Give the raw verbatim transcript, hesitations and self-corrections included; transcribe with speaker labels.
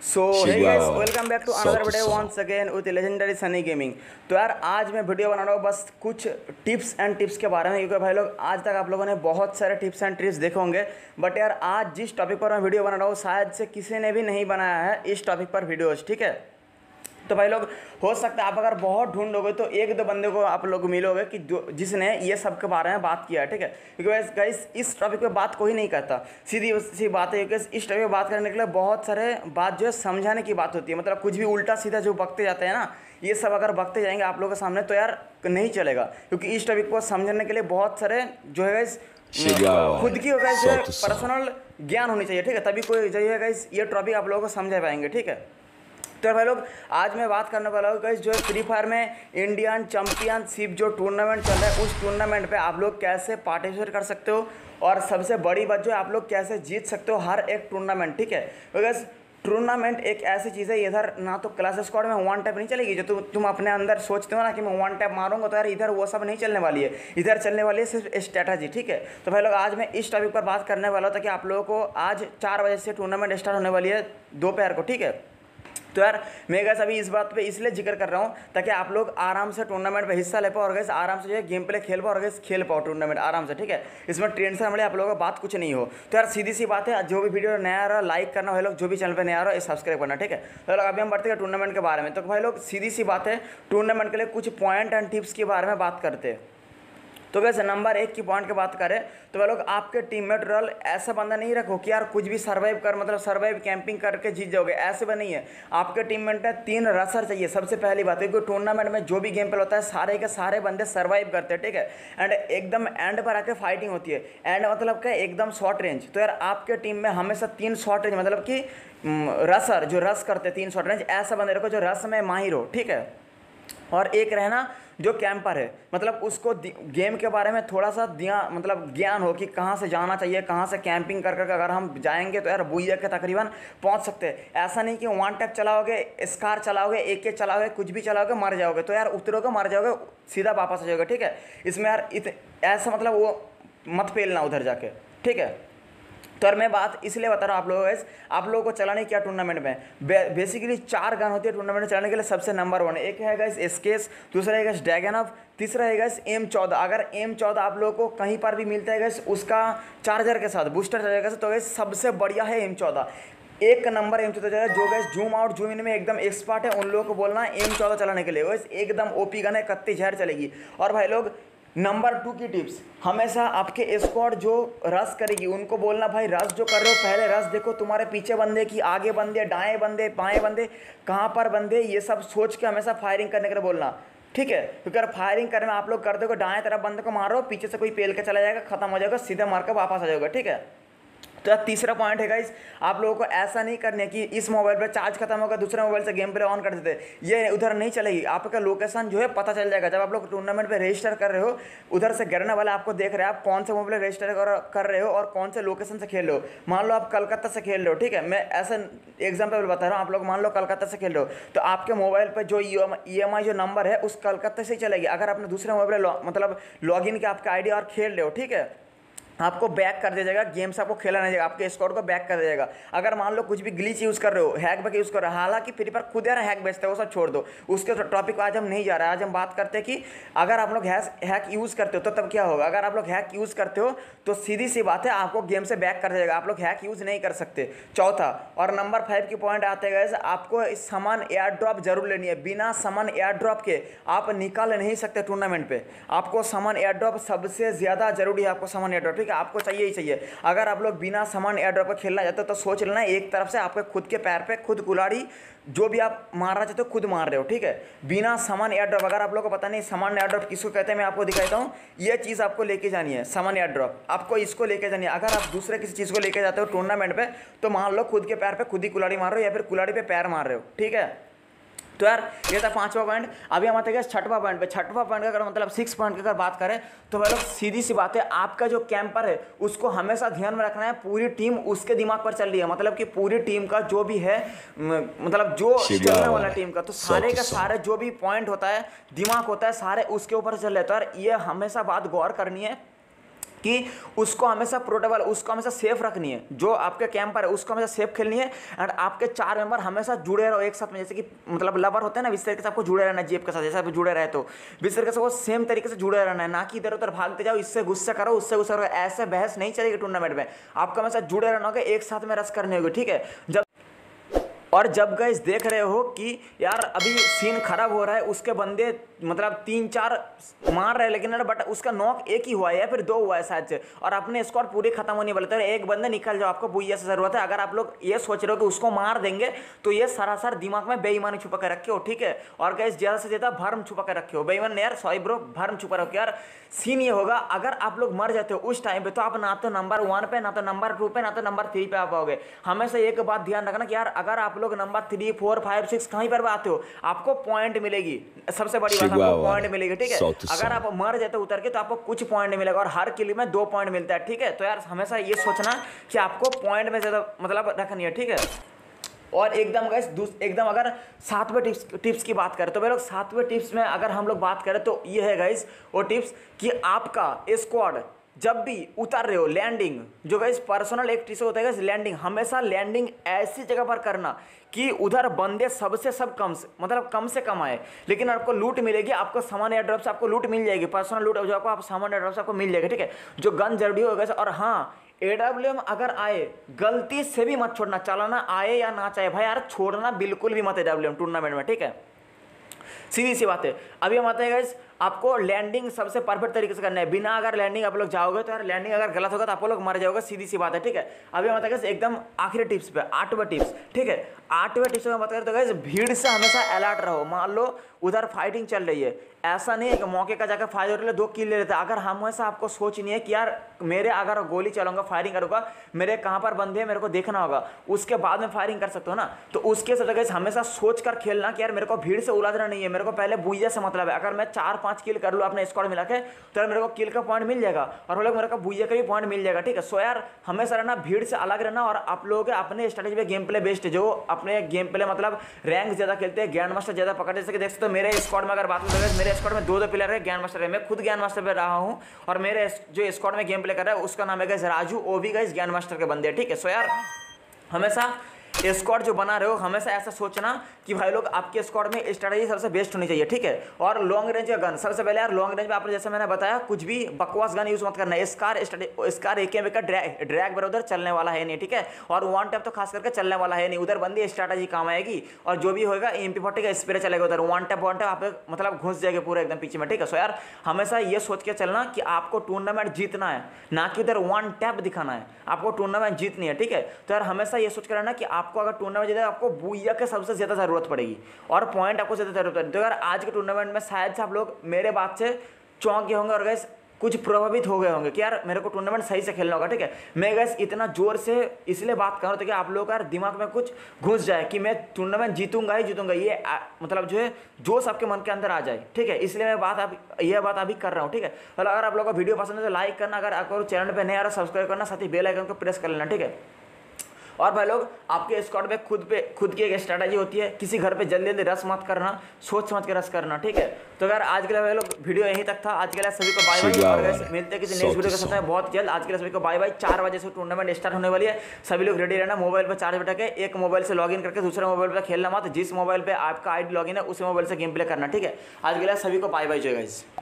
Speaker 1: So hey guys,
Speaker 2: Chegou
Speaker 1: welcome back to
Speaker 2: só
Speaker 1: another
Speaker 2: que
Speaker 1: video
Speaker 2: só.
Speaker 1: Once again with legendary Sunny gaming. तो यार आज मैं video बना रहा हूँ बस कुछ टिप्स एंड टिप्स के बारे में, क्योंकि भाई लोग आज तक आप लोगों ने बहुत सारे टिप्स एंड ट्रिक्स देखे होंगे, बट यार आज जिस टॉपिक पर मैं वीडियो बना रहा हूँ शायद से किसी ने भी नहीं बनाया है इस टॉपिक पर वीडियोज। ठीक है, तो भाई लोग हो सकता है आप अगर बहुत ढूंढोगे तो एक दो बंदे को आप लोग मिलोगे कि जो जिसने ये सब के बारे में बात किया है। ठीक है, क्योंकि गाइस इस टॉपिक पे बात कोई नहीं करता, सीधी सी बात है। क्योंकि इस टॉपिक पे बात करने के लिए बहुत सारे बात जो है समझाने की बात होती है, मतलब कुछ भी उल्टा सीधा जो बकते जाते हैं ना, ये सब अगर बकते जाएंगे आप लोगों के सामने तो यार नहीं चलेगा, क्योंकि इस टॉपिक को समझने के लिए बहुत सारे जो है गाइस
Speaker 2: Chegou
Speaker 1: खुद की guys
Speaker 2: só que só.
Speaker 1: Personal ज्ञान होनी चाहिए। ठीक है, तभी कोई जो है गाइस ये टॉपिक आप लोगों को समझा पाएंगे। ठीक है, तो भाई लोग आज मैं बात करने वाला हूँ गाइस जो है फ्री फायर में इंडियन चैंपियनशिप जो टूर्नामेंट चल रहा है उस टूर्नामेंट पे आप लोग कैसे पार्टिसिपेट कर सकते हो, और सबसे बड़ी बात जो है आप लोग कैसे जीत सकते हो हर एक टूर्नामेंट। ठीक है, बिकॉज टूर्नामेंट एक ऐसी चीज़ है, इधर ना तो क्लास स्क्वाड में वन टैप नहीं चलेगी जो तुम तुम अपने अंदर सोचते हो ना कि मैं वन टैप मारूंगा, तो यार इधर वो सब नहीं चलने वाली है, इधर चलने वाली है सिर्फ स्ट्रैटेजी। ठीक है, तो भाई लोग आज मैं इस टॉपिक पर बात करने वाला हूँ ताकि आप लोगों को आज चार बजे से टूर्नामेंट स्टार्ट होने वाली है दोपहर को। ठीक है, तो यार मैं गैस अभी इस बात पे इसलिए जिक्र कर रहा हूँ ताकि आप लोग आराम से टूर्नामेंट पे हिस्सा ले पाओ और गैस आराम से जो है गेम प्ले खेल पाओ और गैस खेल पाओ टूर्नामेंट आराम से। ठीक है, इसमें टेंशन वाले आप लोगों का बात कुछ नहीं हो। तो यार सीधी सी बात है, जो भी वीडियो नया आ रहा है लाइक करना, भाई लोग जो भी चैनल पे नया आ रहा है सब्सक्राइब करना। ठीक है, तो लोग अभी हम बढ़ते हैं टूर्नामेंट के बारे में। तो भाई लोग सीधी सी बात है, टूर्नामेंट के लिए कुछ पॉइंट एंड टिप्स के बारे में बात करते हैं। तो वैसे नंबर एक की पॉइंट की बात करें तो भाई लोग आपके टीममेट रोल ऐसा बंदा नहीं रखो कि यार कुछ भी सर्वाइव कर, मतलब सर्वाइव कैंपिंग करके जीत जाओगे, ऐसे भी नहीं है। आपके टीममेट में तीन रसर चाहिए सबसे पहली बात, क्योंकि टूर्नामेंट में जो भी गेम प्ले होता है सारे के सारे बंदे सर्वाइव करते हैं। ठीक है, एंड एकदम एंड पर आके फाइटिंग होती है, एंड मतलब क्या एकदम शॉर्ट रेंज। तो यार आपके टीम में हमेशा तीन शॉर्ट रेंज, मतलब कि रसर जो रस करते हैं तीन शॉर्ट रेंज, ऐसा बंदे रखो जो रस में माहिर हो। ठीक है, और एक रहना जो कैंपर है, मतलब उसको गेम के बारे में थोड़ा सा दिया मतलब ज्ञान हो कि कहाँ से जाना चाहिए, कहाँ से कैंपिंग कर कर अगर हम जाएंगे तो यार बुइया के तकरीबन पहुँच सकते हैं। ऐसा नहीं कि वन टैप चलाओगे, स्कार चलाओगे, एक एक चलाओगे, कुछ भी चलाओगे मर जाओगे, तो यार उतरोगे मर जाओगे सीधा वापस आ जाओगे। ठीक है, इसमें यार इत ऐसा मतलब वो मत पेलना उधर जाके। ठीक है, तो यार मैं बात इसलिए बता रहा हूँ आप लोगों को, आप लोगों को चलाने क्या टूर्नामेंट में बे, बेसिकली चार गन होती है टूर्नामेंट में चलाने के लिए। सबसे नंबर वन एक है गाइस एसकेस, दूसरा है गाइस ड्रैगनऑफ, तीसरा है गाइस एम चौदह। अगर एम चौदह आप लोगों को कहीं पर भी मिलता है गाइस उसका चार्जर के साथ, बूस्टर चार्जर के साथ, तो गाइस सबसे बढ़िया है एम चौदह, एक नंबर एम चौदह। जो guys zoom out zoom in में एकदम एक्सपर्ट है उन लोगों को बोलना एम चौदह चलाने के लिए, गाइस एकदम ओपी गन है, कत्ती जहर चलेगी। और भाई लोग नंबर टू की टिप्स, हमेशा आपके स्क्वाड जो रश करेगी उनको बोलना भाई रश जो कर रहे हो पहले रश देखो, तुम्हारे पीछे बंदे की, आगे बंदे, दाएं बंदे, बाएं बंदे, कहाँ पर बंदे, ये सब सोच के हमेशा फायरिंग करने के लिए बोलना। ठीक है, क्योंकि अगर फायरिंग करने में आप लोग कर दोगे दाएं तरफ बंदे को मारो, पीछे से कोई पेल के चला जाएगा, खत्म हो जाएगा, सीधे मार कर वापस आ जाएगा। ठीक है, तो तीसरा पॉइंट है गाइस, आप लोगों को ऐसा नहीं करने कि इस मोबाइल पे चार्ज खत्म होगा दूसरे मोबाइल से गेम प्ले ऑन कर देते, ये उधर नहीं चलेगी। आपका लोकेशन जो है पता चल जाएगा जब आप लोग टूर्नामेंट पे रजिस्टर कर रहे हो, उधर से गिरने वाला आपको देख रहे हैं आप कौन से मोबाइल रजिस्टर कर, कर रहे हो और कौन से लोकेशन से खेल रहे हो। मान लो आप कलकत्ता से खेल रहे हो, ठीक है, मैं ऐसा एग्जाम्पल बता रहा हूँ, आप लोग मान लो कलकत्ता से खेल रहे हो तो आपके मोबाइल पर जो ई एम आई जो नंबर है उस कलकत्ता से ही चलेगी। अगर आपने दूसरे मोबाइल मतलब लॉग इन किया आपका आई डी और खेल रहे हो, ठीक है, आपको बैक कर दिया जाएगा, गेम से आपको खेला नहीं जाएगा, आपके स्कोर को बैक कर दिया जाएगा। अगर मान लो कुछ भी ग्लिच यूज़ कर रहे हो, हैक बैक यूज़ कर रहे हो, हालांकि फ्री फायर खुद यार हैक बेचते हैं, वो सब छोड़ दो, उसके टॉपिक पर आज हम नहीं जा रहे हैं। आज हम बात करते हैं कि अगर आप लोग हैक यूज़ करते हो तो तब क्या होगा। अगर आप लोग हैक यूज़ करते हो तो सीधी सी बात है आपको गेम से बैक कर दिया जाएगा, आप लोग हैक यूज़ नहीं कर सकते। चौथा और नंबर फाइव की पॉइंट आते गए, आपको सामान एयर ड्रॉप जरूर लेनी है, बिना सामान एयर ड्रॉप के आप निकाल नहीं सकते टूर्नामेंट पे। आपको सामान एयर ड्रॉप सबसे ज़्यादा जरूरी है, आपको सामान एयर ड्रॉप, ठीक है, आपको चाहिए ही चाहिए। अगर आप लोग बिना सामान एयर ड्रॉप पर खेलना चाहते हो तो सोच लेना एक तरफ से आपके खुद के पैर पे खुद कुल्हाड़ी जो भी आप मारना चाहते हो खुद मार रहे हो। ठीक है, बिना सामान एयर ड्रॉप, अगर आप लोगों को पता नहीं सामान एयर ड्रॉप किसको कहते हैं मैं आपको दिखाता हूँ। ये चीज़ आपको लेके जानी है, सामान एयर ड्रॉप आपको इसको लेके जानी है। अगर आप दूसरे किसी चीज़ को लेके जाते हो टूर्नामेंट पे तो मान लो खुद के पैर पे खुद ही कुल्हाड़ी मार रहे हो या फिर कुल्हाड़ी पे पैर मार रहे हो। ठीक है, तो यार ये था पांचवा पॉइंट। अभी हम आते हैं छठवा पॉइंट पे। छठवा पॉइंट का अगर मतलब सिक्स पॉइंट की अगर बात करें तो भाई लोग सीधी सी बात है, आपका जो कैंपर है उसको हमेशा ध्यान में रखना है, पूरी टीम उसके दिमाग पर चल रही है, मतलब कि पूरी टीम का जो भी है मतलब जो चलने वाला टीम का, तो सारे का सारे जो भी पॉइंट होता है दिमाग होता है सारे उसके ऊपर चल रहे। तो यार ये हमेशा बात गौर करनी है कि उसको हमेशा पोर्टेबल, उसको हमेशा सेफ रखनी है, जो आपके कैंपर है उसको हमेशा सेफ खेलनी है। एंड आपके चार मेंबर हमेशा जुड़े रहो एक साथ में, जैसे कि मतलब लवर होते हैं ना, इस तरीके से आपको जुड़े रहना है जेब के साथ, जैसे आप जुड़े रहे तो इस तरीके से वो सेम तरीके से जुड़े रहना है, ना कि इधर उधर भागते जाओ, इससे गुस्सा करो उससे गुस्सा करो, ऐसे बहस नहीं चलेगी टूर्नामेंट में। आपको हमेशा जुड़े रहना होगा, एक साथ में रस करनी होगी, ठीक है। जब और जब गाइस देख रहे हो कि यार अभी सीन खराब हो रहा है, उसके बंदे मतलब तीन चार मार रहे हैं लेकिन यार बट उसका नॉक एक ही हुआ है या फिर दो हुआ है शायद से, और अपने स्क्वाड पूरी खत्म होने वाले, तो एक बंदे निकल जाओ, आपको बुइया से जरूरत है। अगर आप लोग ये सोच रहे हो कि उसको मार देंगे तो ये सरासर दिमाग में बेईमानी छुपा कर रखे हो, ठीक है। और गाइस ज्यादा से ज्यादा भर्म छुपा कर रखे हो, बेईमान यार सॉरी ब्रो, भर्म छुपा रखो यार। सीन ये होगा अगर आप लोग मर जाते हो उस टाइम पे, तो आप ना तो नंबर वन पे, ना तो नंबर टू पे, ना तो नंबर थ्री पे आ पाओगे। हमेशा एक बात ध्यान रखना कि यार अगर आप लोग number three four five six कहीं पर आते हो, आपको पॉइंट मिलेगी, सबसे बड़ी बात आपको पॉइंट मिलेगी, ठीक है। अगर आप मर जाते हो उतर के तो आपको कुछ पॉइंट मिलेगा, और हर किल में दो पॉइंट मिलता है, ठीक है। तो यार हमेशा ये सोचना कि आपको पॉइंट में ज्यादा मतलब रखनी है, ठीक है। और एकदम गाइस एकदम अगर सातवें टिप्स टिप्स की बात करें तो भाई लोग सातवें टिप्स में अगर हम लोग बात करें तो ये है गाइस वो टिप्स कि आपका स्क्वाड जब भी उतर रहे हो लैंडिंग, जो गाइस पर्सनल एक टिप्स होता है गाइस लैंडिंग, हमेशा लैंडिंग ऐसी जगह पर करना कि उधर बंदे सबसे सब कम से मतलब कम से कम आए, लेकिन आपको लूट मिलेगी, आपको सामान एयर ड्रॉप से आपको लूट मिल जाएगी, पर्सनल लूट जो आपको आप सामान एयर ड्रॉप से आपको मिल जाएगा, ठीक है। जो गन जरूरी होगा। और हाँ, एडब्ल्यूएम अगर आए गलती से भी मत छोड़ना, चलाना आए या ना चाहे भाई यार छोड़ना बिल्कुल भी मत एडब्ल्यूएम टूर्नामेंट में, ठीक है। सीधी सी बात है। अभी हम आते हैं गाइस, आपको लैंडिंग सबसे परफेक्ट तरीके से करना है, बिना अगर लैंडिंग आप लोग जाओगे तो यार लैंडिंग अगर गलत होगा तो आप लोग मर जाओगे, सीधी सी बात है, ठीक है। अभी हम आते हैं एकदम आखिरी टिप्स पे, आठवें टिप्स, ठीक है। आठवें टिप्स में बात करें तो गाइस भीड़ से हमेशा अलर्ट रहो। मान लो उधर फाइटिंग चल रही है, ऐसा नहीं है कि मौके का जाकर फायदा हो रहा है दो किल ले लेते हैं। अगर हमेशा आपको सोच नहीं है कि यार मेरे अगर गोली चलाऊंगा फायरिंग करूंगा, मेरे कहाँ पर बंदे हैं मेरे को देखना होगा, उसके बाद में फायरिंग कर सकते हो ना, तो उसके साथ गाइस हमेशा सोच कर खेलना कि यार मेरे को भीड़ से उलझना नहीं है, मेरे को पहले बुइया से मतलब है। अगर मैं चार पांच किल कर लूँ अपने स्क्वाड मिला के तो मेरे को किल का पॉइंट मिल जाएगा और वो लोग मेरे को बुइया का भी पॉइंट मिल जाएगा, ठीक है। सो यार हमेशा रहना भीड़ से अलग रहना, और आप लोगों के अपने स्ट्रेटेजी पे गेम प्ले बेस्ट है, जो अपने गेम प्ले मतलब रैंक ज्यादा खेलते हैं, ग्रैंड मास्टर ज्यादा पकड़ते, जैसे कि देख सकते हो मेरे स्क्वाड में अगर बात करें, मेरे स्क्वाड में दो दो प्लेयर है ग्रैंड मास्टर है, मैं खुद ग्रैंड मास्टर पे रहा हूँ, और मेरे जो स्क्वाड में गेम प्ले कर रहा है उसका नाम है गाइस राजू, वो भी गाइस ग्रैंड मास्टर के बंदे हैं, ठीक है। सो यार हमेशा स्क्वाड जो बना रहे हो हमेशा ऐसा सोचना कि भाई लोग आपके स्क्वाड में स्ट्रेटजी सबसे बेस्ट होनी चाहिए, ठीक है। और लॉन्ग रेंज का गन सबसे पहले यार, लॉन्ग रेंज में आपने जैसे मैंने बताया कुछ भी बकवास गन यूज मत करना है। स्कार स्कार एक का ड्रैग ड्रैग उधर चलने वाला है नहीं, ठीक है। और वन टैप तो खास करके चलने वाला है नहीं, उधर बंदी स्ट्रेटजी काम आएगी, और जो भी होगा एम पी फोर्टी का स्प्रे चलेगा उधर, वन टैप वन टैप आप मतलब घुस जाएगा पूरा एकदम पीछे में, ठीक है। सो यार हमेशा ये सोच के चलना कि आपको टूर्नामेंट जीतना है, ना कि उधर वन टैप दिखाना है, आपको टूर्नामेंट जीतनी है, ठीक है। तो यार हमेशा ये सोच कर रहना कि आपको अगर टूर्नामेंट आपको बुइया के सबसे ज्यादा जरूरत पड़ेगी और पॉइंट आपको ज्यादा जरूरत पड़ेगी। तो यार आज के टूर्नामेंट में शायद से आप लोग मेरे बात से चौंक गए होंगे और गैस कुछ प्रभावित हो गए होंगे कि यार मेरे को टूर्नामेंट सही से खेलना होगा, ठीक है। मैं गैस इतना जोर से इसलिए बात कर रहा हूँ कि आप लोगों का दिमाग में कुछ घुस जाए कि मैं टूर्नामेंट जीतूंगा ही जीतूंगा, ये आ, मतलब जो है जोश आपके मन के अंदर आ जाए, ठीक है। इसलिए मैं बात आप यह बात अभी कर रहा हूँ, ठीक है। और अगर आप लोगों को वीडियो पसंद है तो लाइक करना, अगर आपको चैनल पर नहीं आ रहा सब्सक्राइब करना, साथ ही बेल आइकन को प्रेस कर लेना, ठीक है। और भाई लोग आपके स्क्वाड में खुद पे खुद की एक स्ट्रैटेजी होती है, किसी घर पे जल्दी जल्दी रस मत करना, सोच समझ के रस करना, ठीक है। तो यार आज के लिए भाई लोग वीडियो यहीं तक था। आज के लिए सभी को बाय बाय, और गाइस मिलते हैं किसी नेक्स्ट वीडियो के साथ बहुत जल्द। आज के लिए सभी को बाय बाय। चार बजे से टूर्नामेंट स्टार्ट होने वाली है, सभी लोग रेडी रहना। मोबाइल पर चार्ज बैठा के एक मोबाइल से लॉगिन करके दूसरे मोबाइल पर खेलना मत, जिस मोबाइल पे आपका आईडी लॉगिन है उसी मोबाइल से गेम प्ले करना, ठीक है। आज के लिए सभी को बाय बाय, जय गाइस।